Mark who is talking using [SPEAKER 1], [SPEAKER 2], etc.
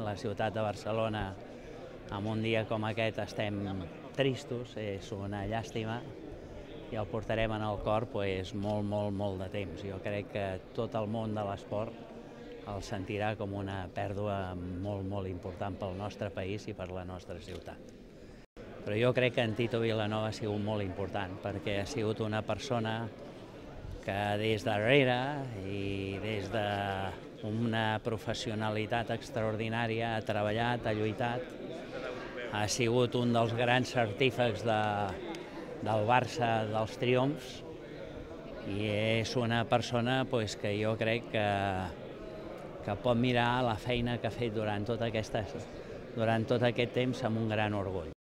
[SPEAKER 1] la ciutat de Barcelona, en un dia com aquest estem tristos, és una llàstima, i el portarem en el cor molt de temps. Jo crec que tot el món de l'esport el sentirà com una pèrdua molt important pel nostre país i per la nostra ciutat. Però jo crec que en Tito Vilanova ha sigut molt important, perquè ha sigut una persona que des darrere i des d'una professionalitat extraordinària ha treballat, ha lluitat, ha sigut un dels grans certífecs del Barça dels triomfs i és una persona que jo crec que pot mirar la feina que ha fet durant tot aquest temps amb un gran orgull.